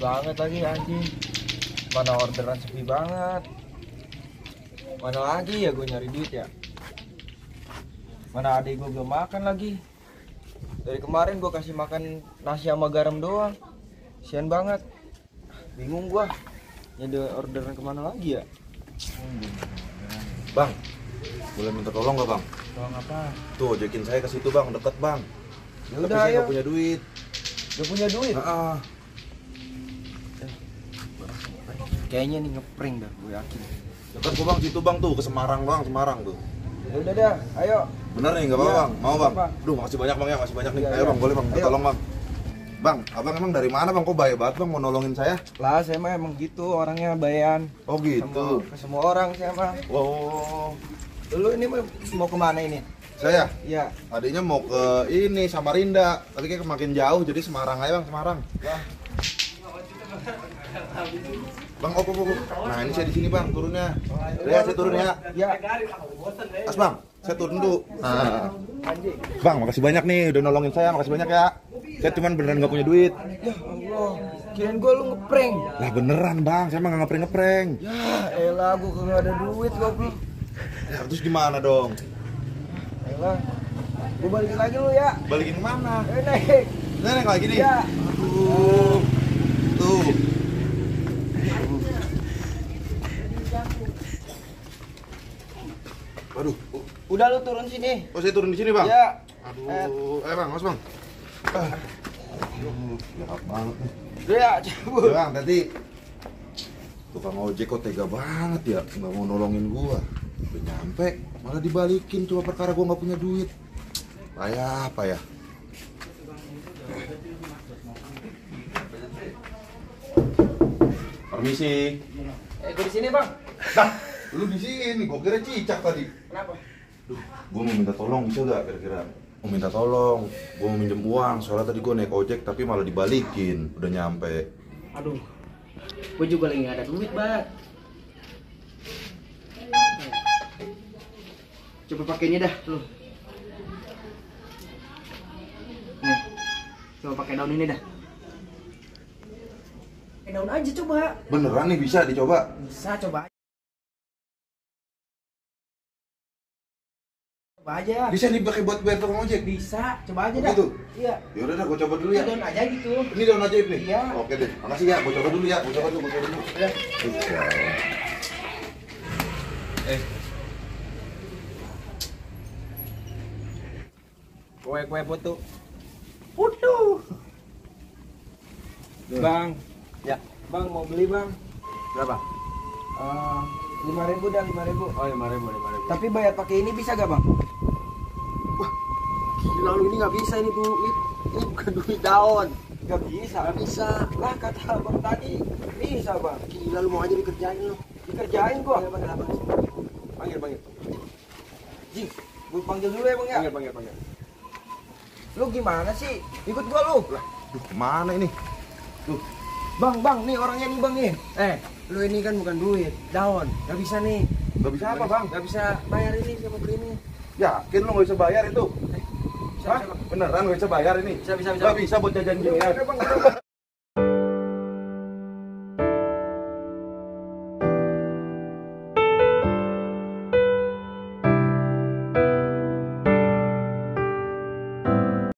banget lagi anjing. Mana orderan sepi banget. Mana lagi ya gue nyari duit ya. Mana adik gue belum makan lagi. Dari kemarin gue kasih makan nasi sama garam doang. Sian banget. Bingung gue. Nyari orderan kemana lagi ya. Bang, boleh minta tolong nggak bang? Tolong apa? Tuh ojekin saya ke situ bang, deket bang. Ya Tapi udah saya ayo. nggak punya duit. Gak punya duit. Heeh. Kayaknya nih ngeprank dah, gue yakin. Deket kok bang, situ bang tuh ke Semarang bang, Semarang tuh. Ya udah dah, ayo. Bener nih nggak apa-apa Iya, bang? Mau bang? apa? Duh makasih banyak bang ya, makasih banyak nih. Iya, Ayo iya. bang, boleh bang, minta Ayo. tolong bang. Bang, abang emang dari mana bang? Kok baik banget bang mau nolongin saya? Lah, saya mah emang gitu orangnya bayan. Oh gitu. Ke semua orang saya mah. Wow. Dulu ini mau kemana ini? Saya Iya. adiknya mau ke ini Samarinda, tapi kayak makin jauh jadi Semarang aja bang, Semarang. Wah, Bang, op. Nah ini saya di sini bang, turunnya. Ya saya turun ya. ya. Mas bang, saya turun dulu. Nah. Anjing. Bang, makasih banyak nih udah nolongin saya, makasih banyak ya. Saya cuman beneran nggak punya duit. Ya Allah, kirain gue lu ngeprank. Lah beneran bang, saya emang nggak ngeprank. Ya elah, gue kagak ada duit goblok. Ya terus gimana dong? Elah, gue balikin lagi lu ya. Balikin mana? Naik. Naik lagi nih. Ya. Aduh. Tuh. Aduh. Udah lu turun sini. Oh saya turun di sini bang? Ya. Aduh. Bang, mas bang. Aduh, jahat banget nih. Udah ya, cabut. Ya bang, tadi tukang ojek kok tega banget ya, nggak mau nolongin gua. Udah nyampe, malah dibalikin cuma perkara gua nggak punya duit. Payah, payah. Permisi. Gue di sini bang. Dah, lu di sini, gua kira cicak tadi. Kenapa? Duh, gua mau minta tolong bisa gak kira-kira? Mau minta tolong, gua mau minjem uang. Soalnya tadi gua naik ojek tapi malah dibalikin. Udah nyampe. Aduh, gue juga lagi gak ada duit, Mbak. Coba pakai ini dah, lu. Nih, coba pakai daun ini dah. Pakai daun aja coba. Beneran nih bisa dicoba? Bisa, coba aja. Coba aja. Bisa dipakai buat bayar tukang ojek? Bisa, coba aja Oh, dah. gitu? Iya. Yaudah dah, gua coba dulu Ini ya. daun aja gitu. Ini daun ajaib nih? Iya. Oke deh, makasih ya, gua coba dulu ya. Gua coba dulu. Ya. Kue putu. Putu. Bang, Ya. bang mau beli bang. Berapa? 5.000 dah, 5.000. Oh, 5.000, 5.000. Tapi bayar pakai ini bisa gak bang? Gila lu, ini nggak bisa ini duit. Ini bukan duit daun. Gak bisa. Nggak bisa. Lah kata abang tadi bisa bang. Gila lu, mau aja dikerjain lu. Dikerjain gua. Panggil abang. Panggil. Jing, gua panggil dulu ya bang ya. Panggil. Lu gimana sih? Ikut gua lu. Duh, kemana ini? Duh, Bang, nih orangnya nih bang nih. Lu ini kan bukan duit, daun. Gak bisa nih. nggak bisa apa bang? Gak bisa bayar ini sama beli ini. Yakin lu nggak bisa bayar itu? Bisa, Hah? bisa, Bang. Beneran nggak bisa bayar ini? Bisa. Nggak bisa buat jajan gini ya? Udah, bang.